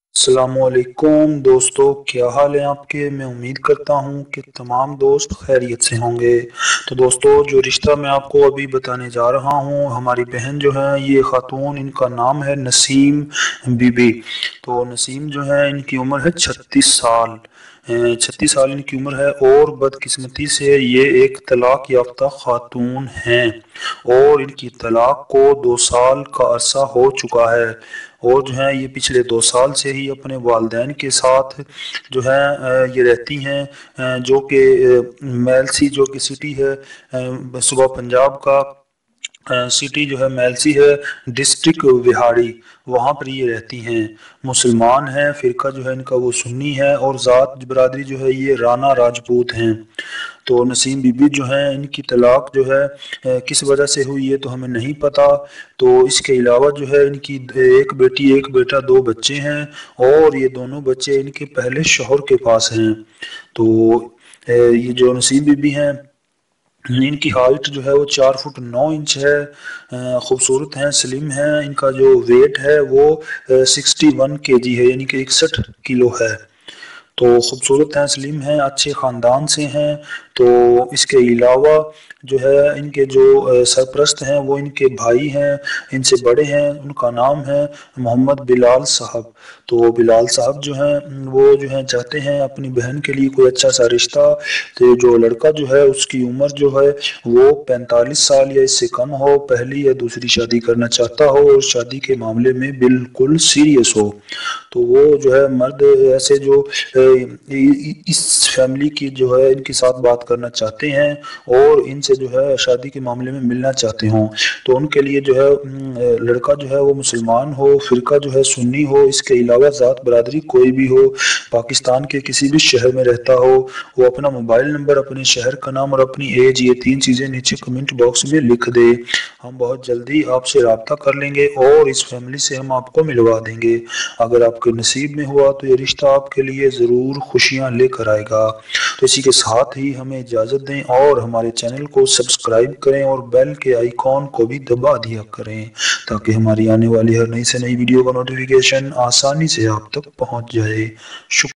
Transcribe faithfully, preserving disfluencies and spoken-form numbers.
अस्सलामुअलैकुम दोस्तों, क्या हाल है आपके। मैं उम्मीद करता हूँ कि तमाम दोस्त खैरियत से होंगे। तो दोस्तों, जो रिश्ता मैं आपको अभी बताने जा रहा हूँ, हमारी बहन जो है ये खातून, इनका नाम है नसीम बीबी। तो नसीम जो है, इनकी उम्र है छत्तीस साल। छत्तीस साल इनकी उम्र है और बदकिस्मती से ये एक तलाक याफ्ता खातून हैं और इनकी तलाक को दो साल का अरसा हो चुका है। और जो है ये पिछले दो साल से ही अपने वालदैन के साथ जो है अ, ये रहती हैं, अ, जो कि अ, मेलसी जो कि सिटी है, अ, सुबह पंजाब का अ, सिटी जो है मेलसी है, डिस्ट्रिक्ट बिहाड़ी, वहाँ पर ये रहती हैं। मुसलमान हैं, फ़िरका जो है इनका वो सुन्नी है और ज़ात बरादरी जो है ये राना राजपूत हैं। तो नसीम बीबी जो है, इनकी तलाक जो है अ, किस वजह से हुई है तो हमें नहीं पता। तो इसके अलावा जो है इनकी एक बेटी एक बेटा दो बच्चे हैं और ये दोनों बच्चे इनके पहले शौहर के पास हैं। तो अ, ये जो नसीम बीबी हैं, इनकी हाइट जो है वो चार फुट नौ इंच है। अ, खूबसूरत हैं, स्लिम हैं। इनका जो वेट है वो सिक्सटी वन के जी है, यानी कि इकसठ किलो है। तो खूबसूरत हैं, स्लिम हैं, अच्छे ख़ानदान से हैं। तो इसके अलावा जो है इनके जो अ, सरपरस्त हैं वो इनके भाई हैं, इनसे बड़े हैं। उनका नाम है मोहम्मद बिलाल साहब। तो बिलाल साहब जो हैं वो जो है चाहते हैं अपनी बहन के लिए कोई अच्छा सा रिश्ता। तो जो लड़का जो है उसकी उम्र जो है वो पैंतालीस साल या इससे कम हो, पहली या दूसरी शादी करना चाहता हो और शादी के मामले में बिल्कुल सीरियस हो। तो वो जो है मर्द ऐसे जो अ, इस फैमिली की जो है इनके साथ बात करना चाहते हैं और इनसे जो है शादी के मामले में मिलना चाहते हों। तो उनके लिए जो है उम, लड़का जो है वो मुसलमान हो, फ़िरका जो है सुन्नी हो, इसके अलावा ज़ात बरादरी कोई भी हो, पाकिस्तान के किसी भी शहर में रहता हो। वो अपना मोबाइल नंबर, अपने शहर का नाम और अपनी एज, ये तीन चीज़ें नीचे कमेंट बॉक्स में लिख दे। हम बहुत जल्दी आपसे रब्ता कर लेंगे और इस फैमिली से हम आपको मिलवा देंगे। अगर आपके नसीब में हुआ तो ये रिश्ता आपके लिए ज़रूर खुशियाँ लेकर आएगा। तो इसी के साथ ही हमें इजाज़त दें और हमारे चैनल को सब्सक्राइब करें और बेल के आइकॉन को भी दबा दिया करें, ताकि हमारी आने वाली हर नई से नई वीडियो का नोटिफिकेशन आसानी से आप तक पहुंच जाए। शुक्रिया।